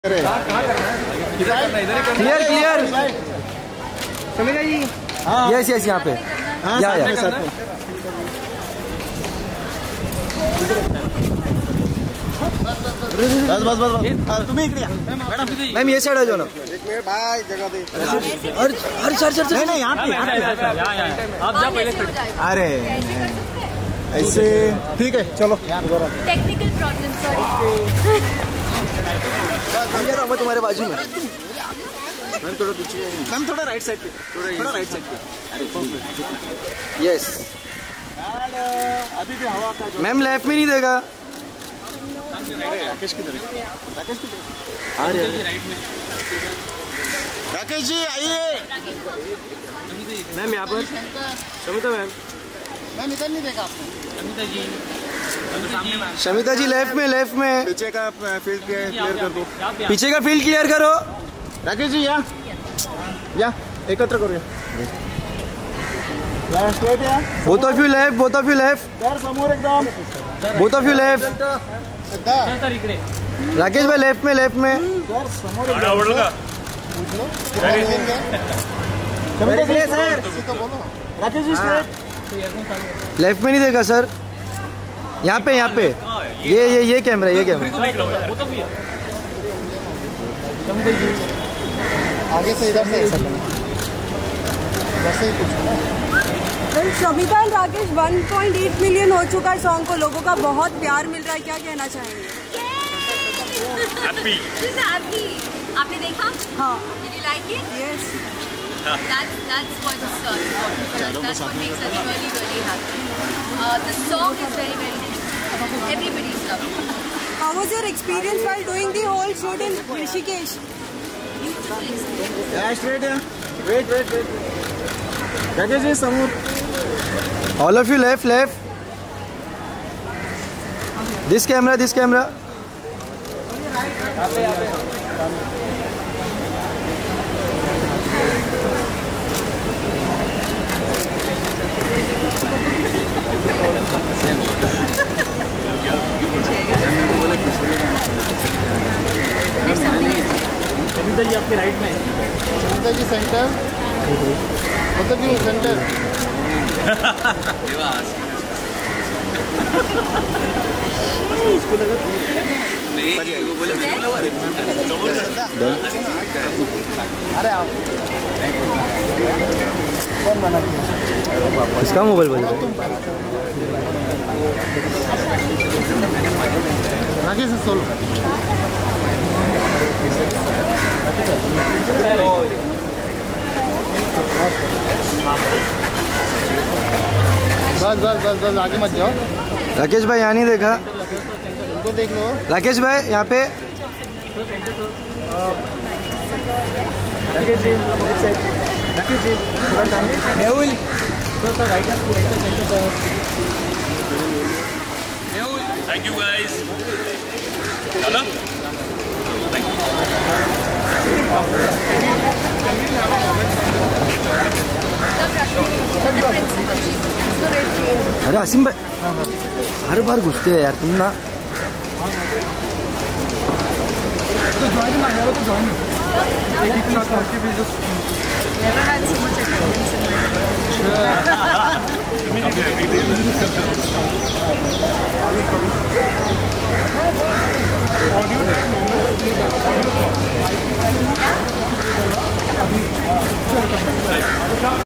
Clear clear समझा जी। Yes yes यहाँ पे या बस बस बस तुम्हें मैम ये साइड आ जाओ ना। भाई जगह दे। अरे सर नहीं यहाँ पे आप जा पहले। अरे ऐसे ठीक है चलो। Technical problem sorry. मैं तुम्हारे बाजू में। मैम थोड़ा पीछे, मैम थोड़ा राइट साइड पे, थोड़ा राइट साइड पे। यस अभी भी हवा का मैम लेफ्ट में नहीं देगा। राकेश की तरफ, राकेश की तरफ आ रहे हैं। राकेश जी आइए। मैम यहाँ पर शमिता मैम। मैम इधर नहीं देखा आपने। शमिता जी लेफ्ट में पीछे का फील्ड क्लियर कर दो। पीछे का फील्ड क्लियर करो। राकेश जी या एकत्र करूया। Both of you left sir समोर एकदम। Both of you left. Rakesh भाई लेफ्ट में सर समोर राकेश जी लेफ्ट में नहीं देगा सर। यहाँ पे ये कैमरा आगे से इधर से वैसे ही कुछ। शमिता एंड राकेश 1.8 मिलियन हो चुका है सॉन्ग को, लोगों का बहुत प्यार मिल रहा है, क्या कहना चाहेंगे? आपने देखा? हाँ। Did you like it? Yes. That's what's important for us. That's what makes us really happy. The song is very nice. Everybody's loving it. How was your experience while doing the whole shoot in Rishikesh? Beautiful experience. Yeah, straight here. Wait. Rakesh ji, Samur. All of you left. This camera. Samita जी आपके right में। Samita ji centre. मतलब कि centre. अरे आप कौन मना किया? इसका मोबाइल बोल राकेश से सोल्व बस आगे मत जाओ। राकेश भाई यहाँ नहीं देखा। उनको देख लो। राकेश भाई यहाँ पे। Thank you guys. Hello? Thank you. अरे आसिम भाई हर बार घुसते हैं यार तुम ना। Never had so much experience in my life.